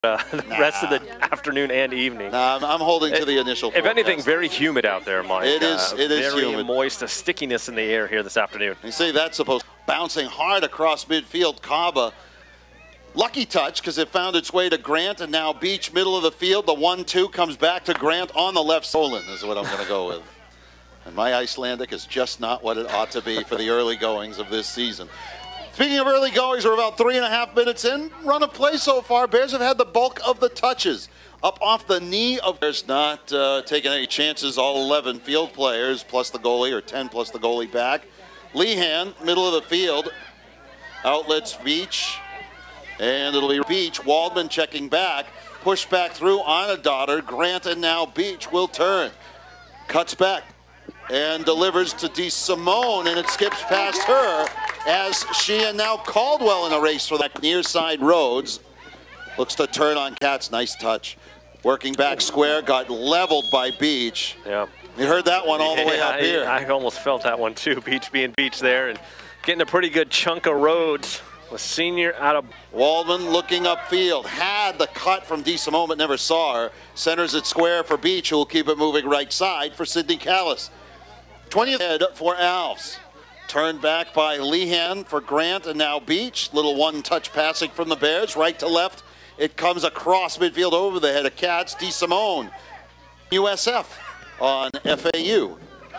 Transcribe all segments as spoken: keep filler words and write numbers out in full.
uh, the nah. rest of the afternoon and evening. Nah, I'm, I'm holding to it, the initial If forecast. anything, very humid out there, Mike. It is, uh, it is very humid. moist, a stickiness in the air here this afternoon. You see, that's supposed bouncing hard across midfield. Kaba, lucky touch because it found its way to Grant, and now Beach, middle of the field. The one two comes back to Grant on the left. Solon is what I'm going to go with. And my Icelandic is just not what it ought to be for the early goings of this season. Speaking of early goings, we're about three and a half minutes in. Run of play so far. Bears have had the bulk of the touches. Up off the knee of Bears, not uh, taking any chances. All eleven field players plus the goalie, or ten plus the goalie back. Lehan, middle of the field. Outlets Beach. And it'll be Beach. Waldman checking back. Push back through on a daughter. Grant and now Beach will turn. Cuts back. And delivers to DeSimone, and it skips past her as she and now Caldwell in a race for that near side Rhodes. Looks to turn on Katz. Nice touch. Working back square, got leveled by Beach. Yeah. You heard that one all the way yeah, up here. I, I almost felt that one too. Beach being Beach there and getting a pretty good chunk of Rhodes. The senior out of Waldman looking upfield. Had the cut from DeSimone but never saw her. Centers it square for Beach, who will keep it moving right side for Sidney Callis. twentieth head for Alves. Turned back by Lehan for Grant and now Beach. Little one-touch passing from the Bears, right to left. It comes across midfield over the head of Katz. DeSimone, U S F on F A U.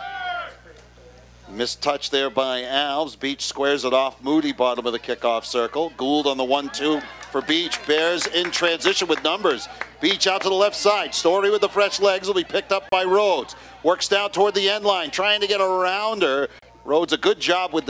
Missed touch there by Alves. Beach squares it off. Moody, bottom of the kickoff circle. Gould on the one two for Beach. Bears in transition with numbers. Beach out to the left side. Story with the fresh legs will be picked up by Rhodes. Works down toward the end line, trying to get around her. Rhodes, a good job with the